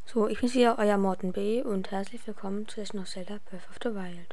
So, ich bin wieder euer Morten B. und herzlich willkommen zu Legend of Zelda Breath of the Wild.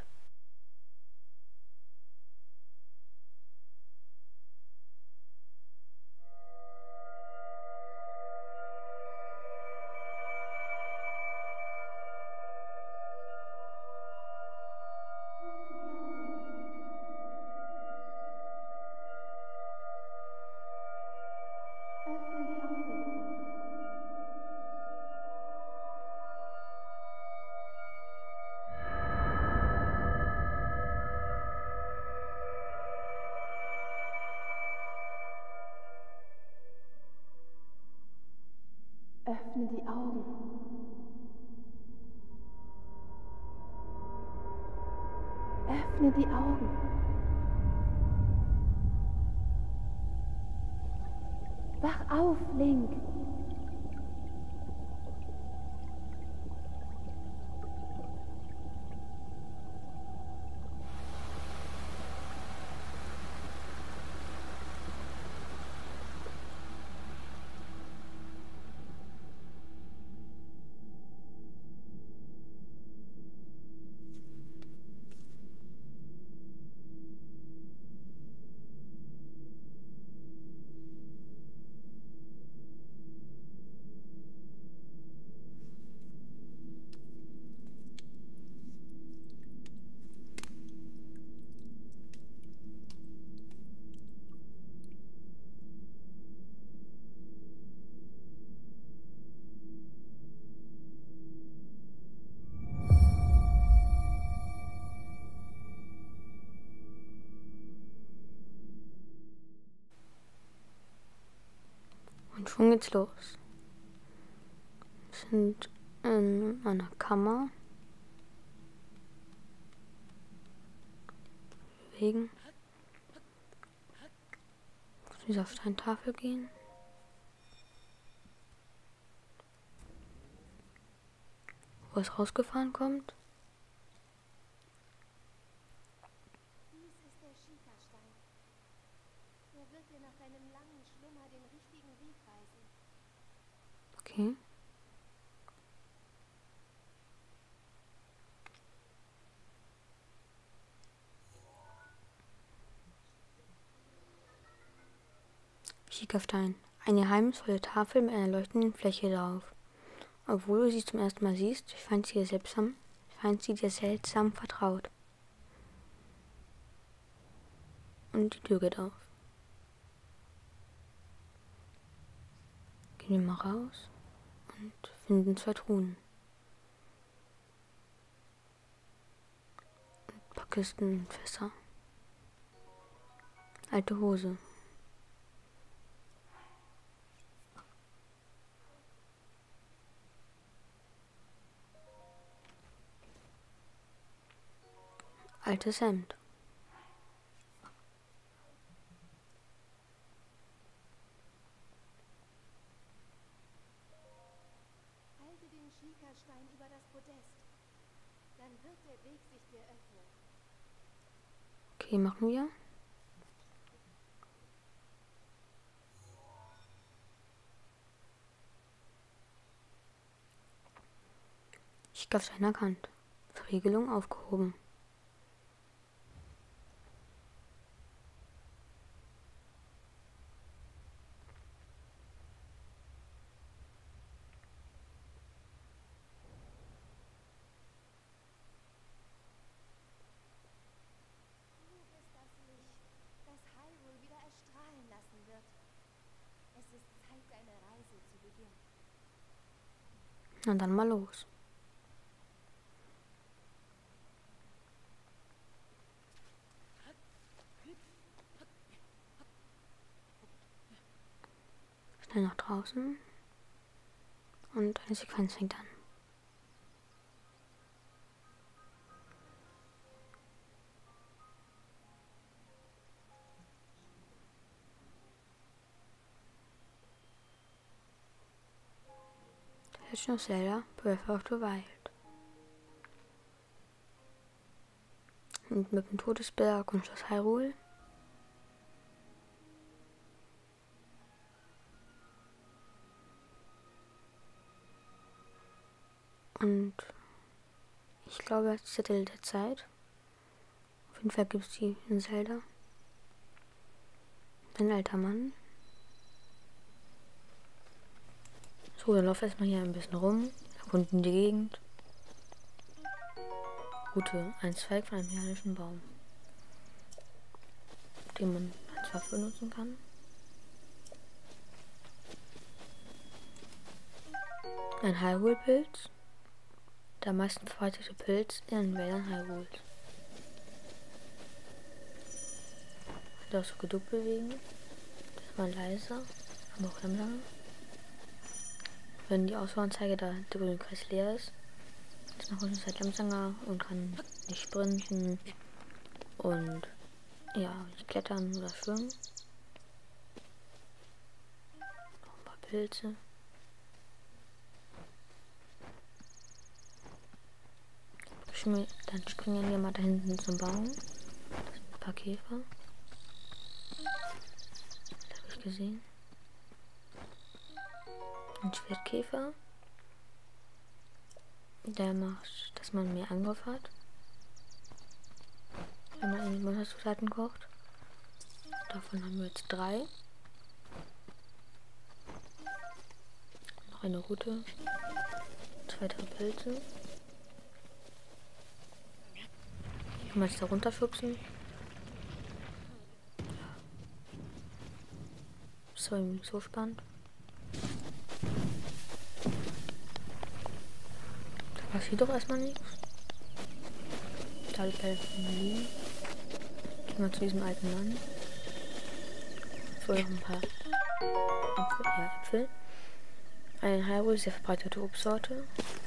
Öffne die Augen. Öffne die Augen. Wach auf, Link. Und schon geht's los. Wir sind in einer Kammer. Bewegen. Auf dieser Steintafel gehen. Wo es rausgefahren kommt. Dies ist der Schikastein. Er wird dir nach deinem langen Schlummer den richtigen Weg weisen. Okay. Schikastein. Eine geheimnisvolle Tafel mit einer leuchtenden Fläche drauf. Obwohl du sie zum ersten Mal siehst, scheint sie dir seltsam vertraut. Und die Tür geht auf. Gehen wir mal raus und finden 2 Truhen. Ein paar Kisten und Fässer. Alte Hose. Altes Hemd. Halte den Schikastein über das Podest. Dann wird der Weg sich dir öffnen. Okay, machen wir. Schikastein erkannt. Verriegelung aufgehoben. Du bist das Licht, das Hyrule wieder erstrahlen lassen wird. Es ist Zeit, deine Reise zu beginnen. Na dann mal los. Schnell nach draußen. Und eine Sequenz fängt an. Legend of Zelda Breath of the Wild. Und mit dem Todesberg und Schloss Hyrule. Und ich glaube, das ist Zettel der Zeit. Auf jeden Fall gibt es die in Zelda. Ein alter Mann. So, dann laufen wir erstmal hier ein bisschen rum. Erkunden die Gegend. Route, ein Zweig von einem mechanischen Baum, den man als Waffe benutzen kann. Ein Hyrule-Pilz. Der am meisten verbreitete Pilz in den Wäldern Hyrules. Kann auch so geduckt bewegen. Das ist mal leiser, aber auch langsamer. Wenn die Auswahlanzeige da der grüne Kreis leer ist, ist nach kurzer Zeit langsamer und kann nicht sprinten und ja, nicht klettern oder schwimmen. Noch ein paar Pilze. Dann springen wir mal da hinten zum Baum. Das sind ein paar Käfer. Das habe ich gesehen. Ein Schwertkäfer. Der macht, dass man mehr Angriff hat, wenn man in die Monsterzutaten kocht. Davon haben wir jetzt 3. Noch eine Route. 2 Pilze. Kann man jetzt da runterschubsen. Das war irgendwie so spannend. Da passiert doch erstmal nichts. Da die Bälle liegen. Gehen wir zu diesem alten Mann. Vorher noch ein paar Äpfel. Ein Hyrule, sehr verbreitete Obstsorte.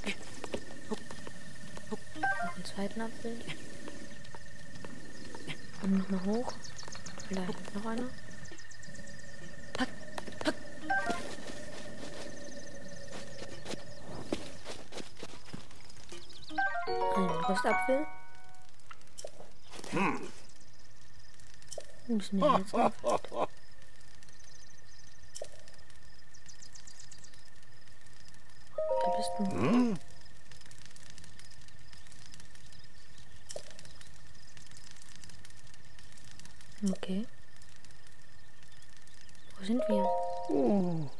Noch einen zweiten Apfel. Und nochmal hoch. Vielleicht noch einer. Ein Röstapfel. Ein bisschen mehr Herz aufgeht. Wer bist du? Okay. Wo sind wir? Oh.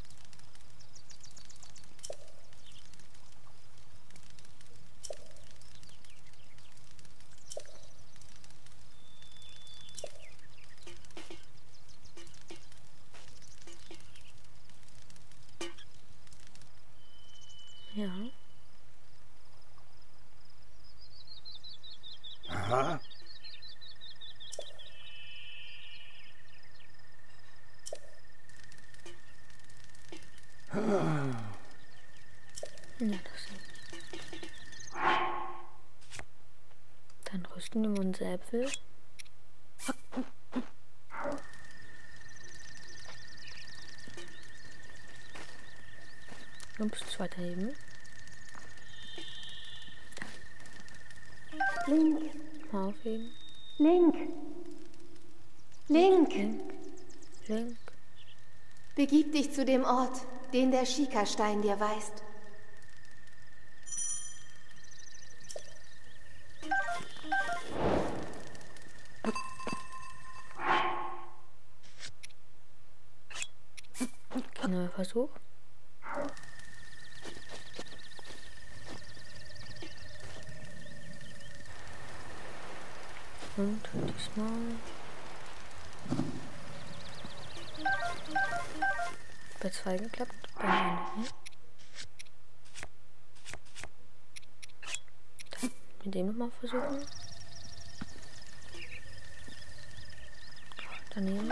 Ja. Aha. Ja, das ist. Dann rüsten wir unsere Äpfel. Und bis zu weiterheben. Link, Mal aufheben. Link, Link. Link. Link. Begib dich zu dem Ort, den der Sheikah-Stein dir weist. Neuer Versuch. Und diesmal. Bei 2 geklappt, bei 1 nicht. Dann mit dem nochmal versuchen. Daneben.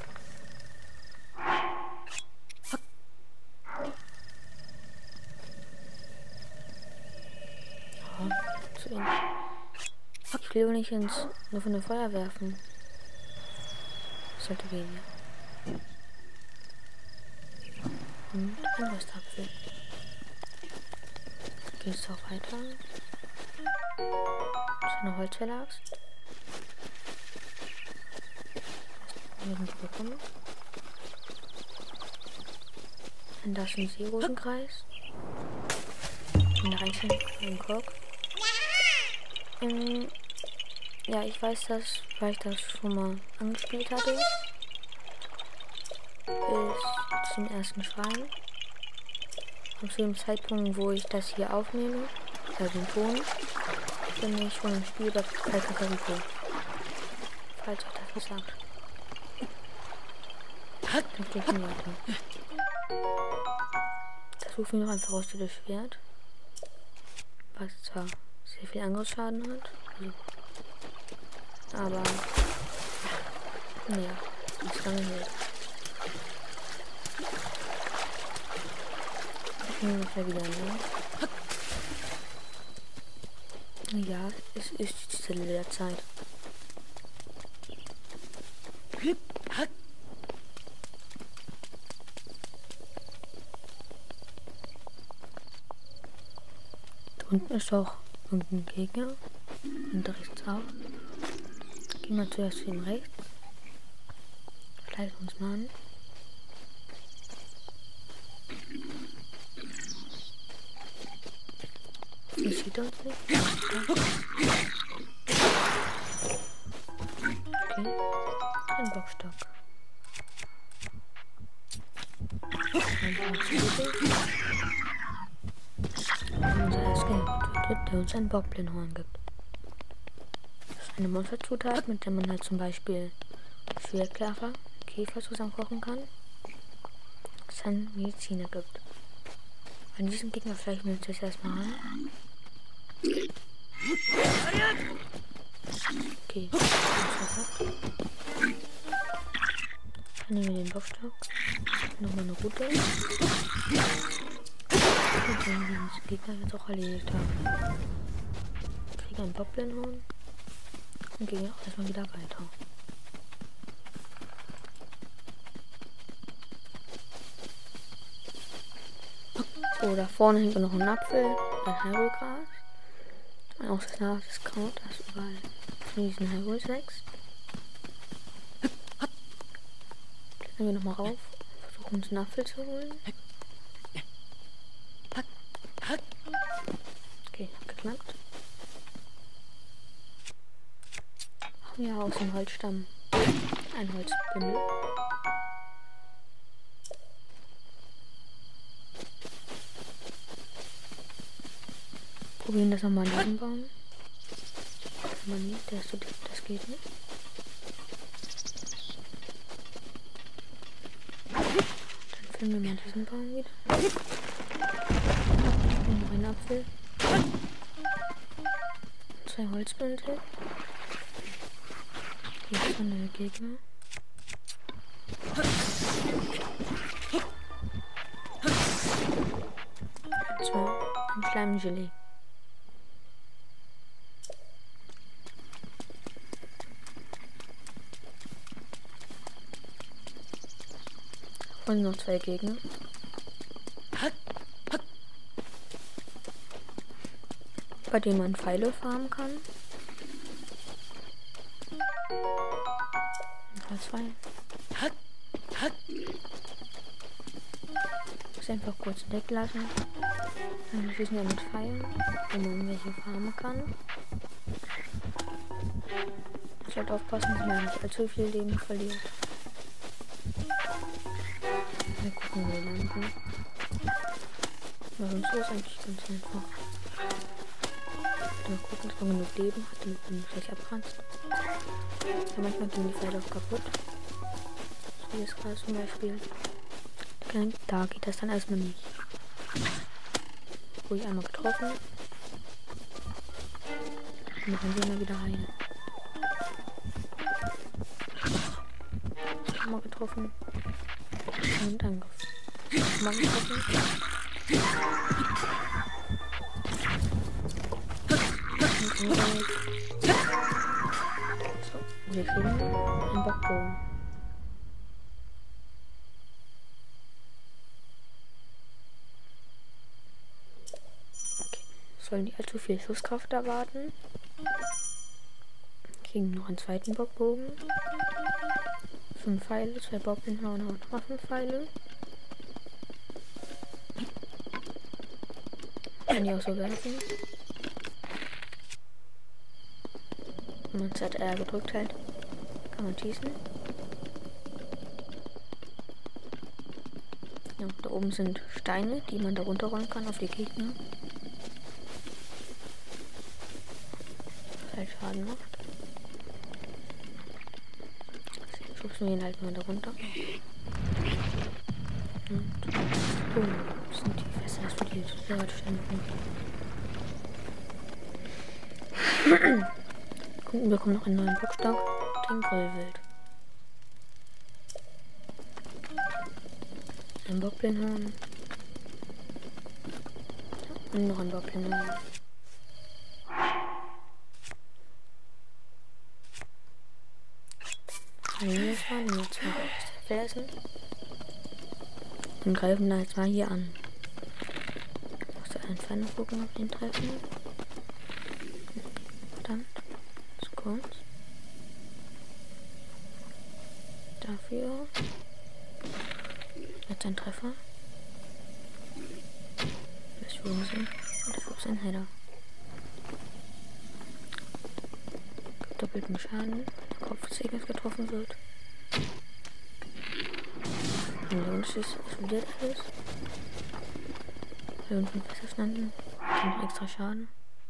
Ja, zu ähnlich. Ich will nicht ins nur von der Feuer werfen. Das sollte gehen, ja. Und ein Röstapfel. Geht es auch weiter? So eine Holzfäller-Axt. Hier nicht bekommen. Und da ist ein Seerosenkreis. in der einzelnen Kork. Ja, ich weiß das, weil ich das schon mal angespielt hatte. Bis zum ersten Schrein. Und zu dem Zeitpunkt, wo ich das hier aufnehme, also den Ton, bin ich schon im Spiel bei Kakariko. Falls euch das was sagt. Dann steht schon weiter. Das ruft mir noch einfach aus das Schwert. Was zwar sehr viel Angriffsschaden hat. Aber naja, das lange hält. Ich nehme das ja wieder, ne? Ja, es ist die Stelle der Zeit. Da unten ist auch irgendein Gegner. Und da rechts auch. Gehen wir zuerst zu dem rechts. Schleichen uns mal an. Das sieht uns nicht. Okay. Ein Bockstock. Ein Bockstock. Unser Escape, der uns ein Bockblinhorn gibt. Das ist eine Monsterzutat, mit der man halt zum Beispiel Käfer zusammenkochen kann. Es dann Mediziner gibt. An diesem Gegner vielleicht wir uns jetzt erstmal an. Okay. Dann nehmen wir den Bockstock. Nochmal eine Route. Und dann wir den Gegner jetzt auch erledigt haben. Kriegen ein Bockblinhorn. Und gehen auch erstmal wieder weiter. So, da vorne hängt noch ein Apfel, ein Hyrule-Gras. Auch das Nahrungsdiscount, das überall von diesen Hyrules wächst. Klettern wir nochmal rauf, versuchen uns einen Apfel zu holen. Okay, geklappt. Haben wir aus dem Holzstamm ein Holzbündel. Probieren das nochmal an diesem Baum. Kann man nicht, der ist so dick, das geht nicht. Dann finden wir mal diesen Baum wieder. Und noch einen Apfel. 2 Holzbündel. Hier ist dann der Gegner. Und zwar ein Schleimgelee. Und noch 2 Gegner. Bei denen man Pfeile farmen kann. Und 2. Muss einfach kurz weglassen. Dann schießen wir mit Pfeilen, wenn man welche farmen kann. Ich sollte aufpassen, dass man nicht allzu viel Leben verliert. Wir gucken, wo wir landen. Aber sonst ist es eigentlich ganz einfach. Mal gucken, dass man genug Leben hat, damit man nicht gleich abranzt. Ja, manchmal gehen die Pfeile auch kaputt. So wie jetzt gerade zum Beispiel. Da geht das dann erstmal nicht. Ruhig einmal getroffen. Und dann gehen wir wieder rein. Einmal getroffen. Und Angriff. Einmal getroffen. Und Angriff. So, wir kriegen einen Bockbogen. Sollen die allzu viel Schusskraft erwarten. Kriegen noch einen zweiten Bockbogen. 5 Pfeile, 2 Bockblinhorn und nochmal 5 Pfeile. Kann die auch so werfen. Wenn man ZR gedrückt hält, kann man schießen. Ja, da oben sind Steine, die man da runterrollen kann auf die Gegner. Was halt Schaden macht. Schubsen wir ihn halt mal da runter. Und das sind die Fässer, das für die Fahrradstände. Gucken, wir bekommen noch einen neuen Blockstock, den Grillwild. Ein Bockblinhorn. Und noch ein Bockblinhorn. Wir fahren jetzt mal aus der Felsen. Und greifen da jetzt mal hier an. Aus der Entfernung gucken, ob wir ihn treffen. Verdammt. Ist kurz. Dafür. Jetzt ein Treffer. Das ist oben sind. Und dafür ist ein Header. Gibt doppelten Schaden. Der Kopf des Gegners getroffen wird. Und sonst explodiert alles. Wir haben 5 Fässer standen. Kriegen extra Schaden.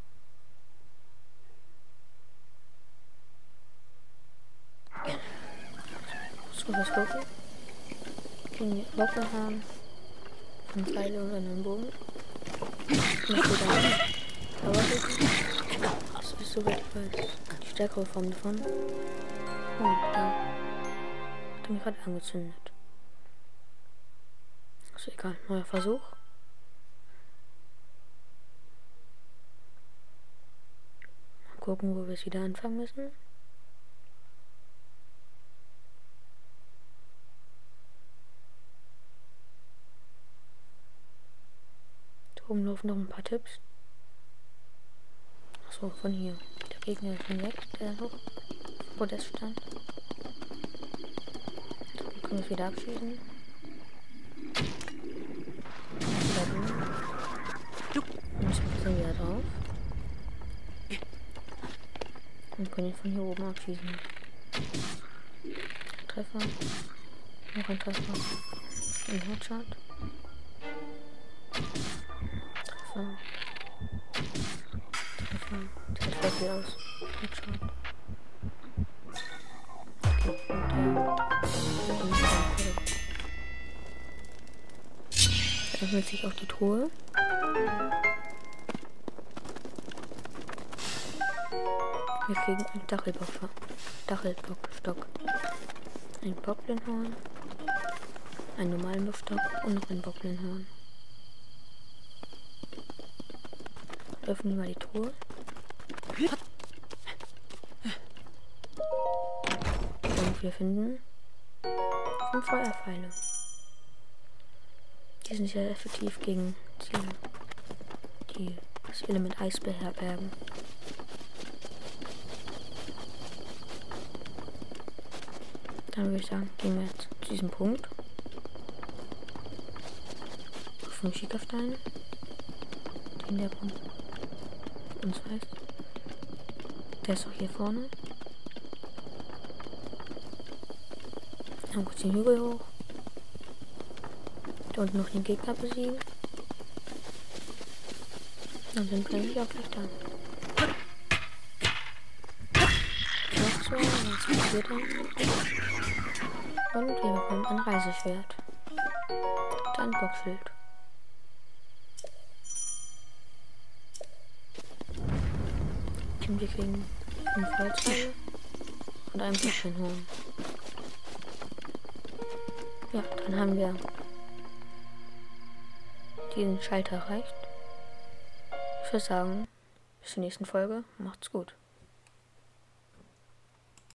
So, was gucken. Kriegen wir Waffen haben. 5 Pfeile und einen Bogen. Und wieder Dauerhüten. Das ist sogar die stärkere Form davon. Und da hat er mich gerade angezündet. Ist egal, neuer Versuch. Mal gucken, wo wir es wieder anfangen müssen. Da oben laufen noch ein paar Tipps. Achso, von hier. Der Gegner ist schon weg, der noch vor der stand. So, dann können wir es wieder abschießen. Und springen wieder drauf. Und können ihn von hier oben abschießen. Treffer. Noch ein Treffer. Ein Headshot. Treffer. Treffer. Das sieht voll viel aus. Headshot. Okay, und der. Da öffnet sich auch die Truhe. Wir kriegen einen Dachelbockstock. Ein Bockblinhorn. Einen normalen Bockstock und noch ein Bockblinhorn. Öffnen wir mal die Truhe. Und wir finden 5 Feuerpfeile. Die sind sehr effektiv gegen Ziele, die das Element Eis beherbergen. Dann würde ich sagen, gehen wir jetzt zu diesem Punkt. 5 Schickersteine. Den der Punkt uns weiß. Der ist auch hier vorne. Dann kurz den Hügel hoch. Da unten noch den Gegner besiegen. Dann sind wir eigentlich auch gleich da. Noch 2, dann passiert er. Und wir bekommen ein Reiseschwert. Und ein Bockschild. Und wir kriegen 5 Holzpfeile und ein Bockblinhorn. Ja, dann haben wir diesen Schalter erreicht. Ich würde sagen, bis zur nächsten Folge. Macht's gut.